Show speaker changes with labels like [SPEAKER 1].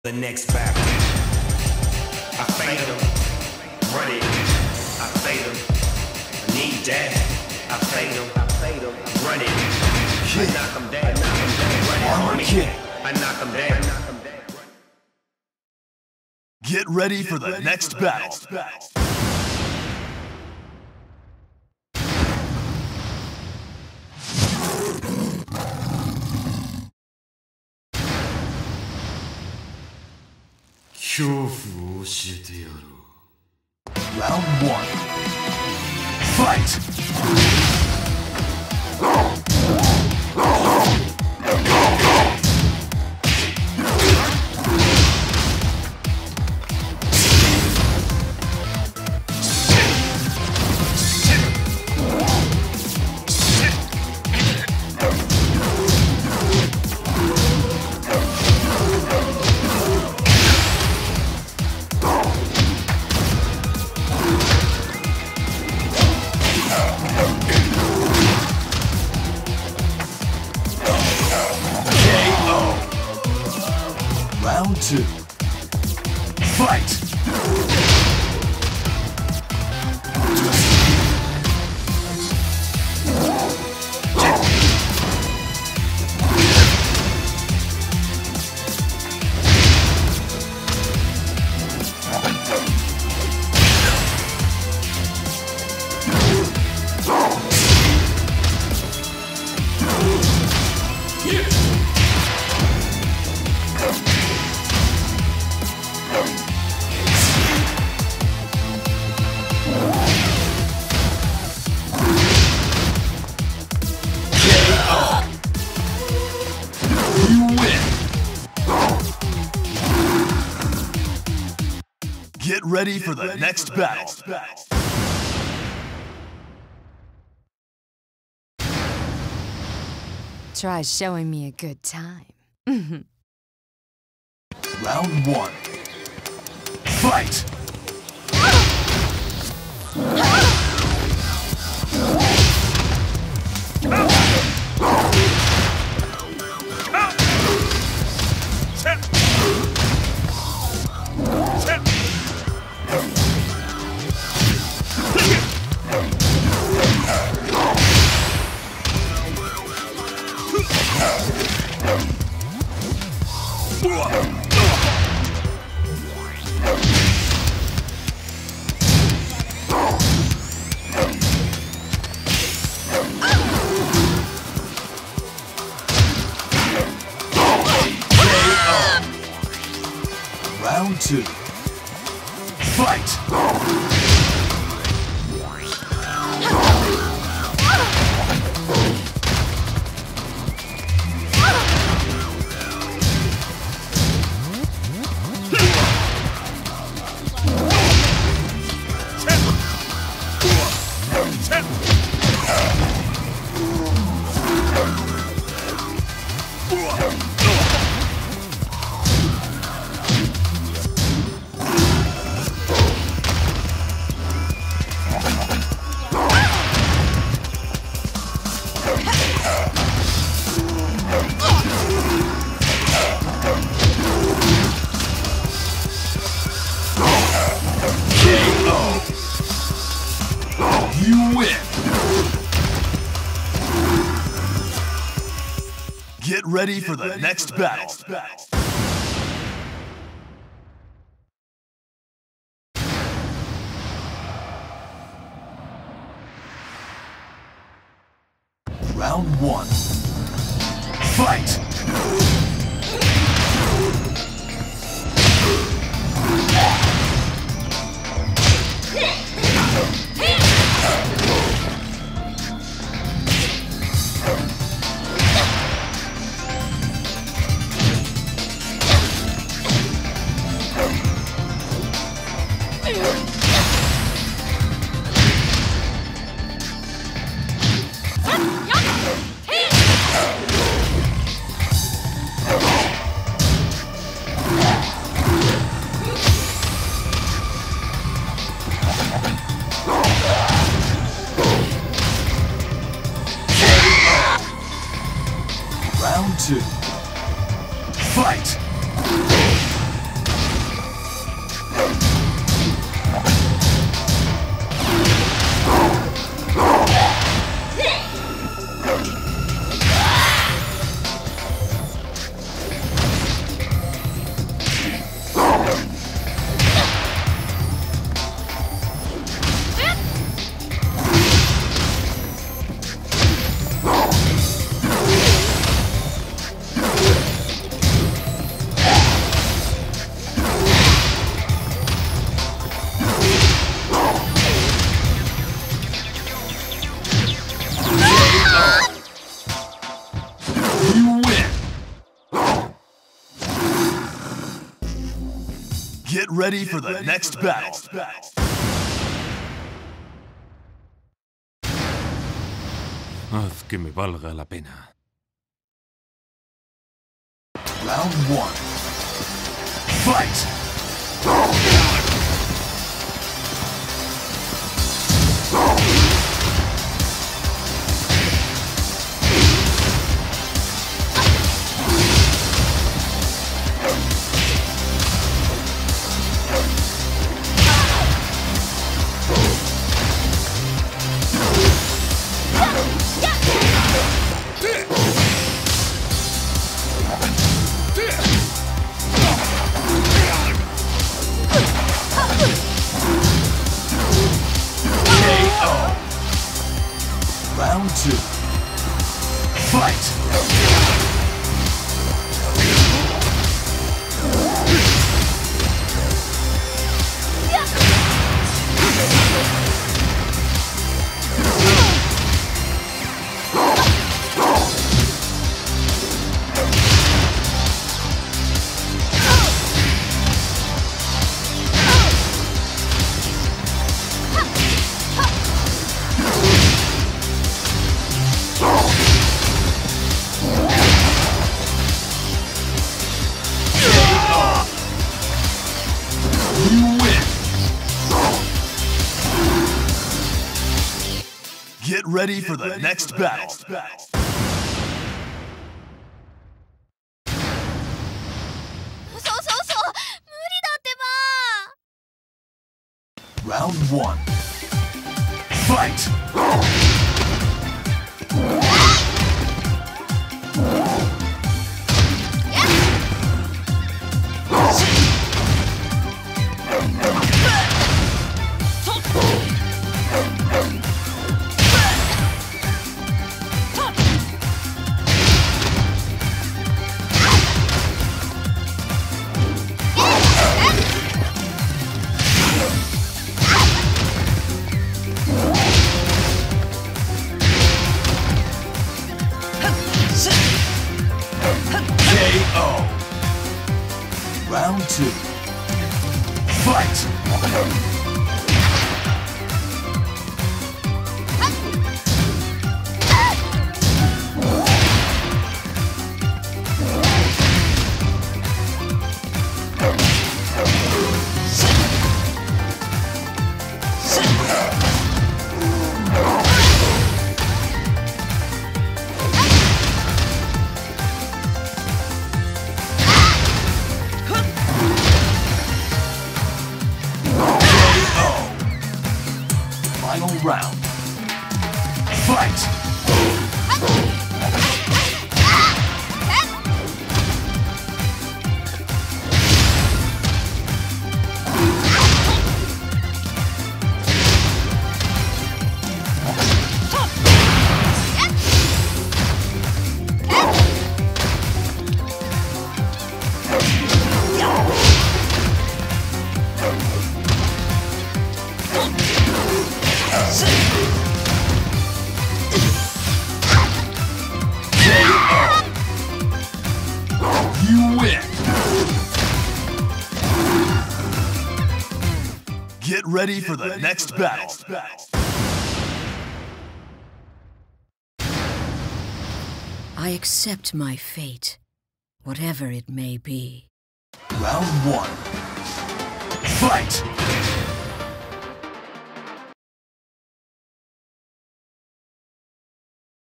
[SPEAKER 1] The next battle. I fade him, run it. I fade him, I need that. I fade him, run it. I knock him down, run it, homie. I knock him down.
[SPEAKER 2] Get ready for the next battle. Round 1. Fight! Round 2. Fight! Get ready for the next battle.
[SPEAKER 3] Try showing me a good time.
[SPEAKER 2] Round 1. Fight! Round 2. Fight! You win! Get ready for the next battle. Round 1. Fight! Round 2. Fight! Get ready for the next battle.
[SPEAKER 4] Haz que me valga la pena.
[SPEAKER 2] Round 1. Fight! Round 2. Fight! Get ready for the next battle.
[SPEAKER 5] 無理だってば。
[SPEAKER 2] Round 1. Fight! KO. Round 2. Fight! Final round. Fight! You win! Get ready for the next battle.
[SPEAKER 6] I accept my fate, whatever it may be.
[SPEAKER 2] Round 1. Fight!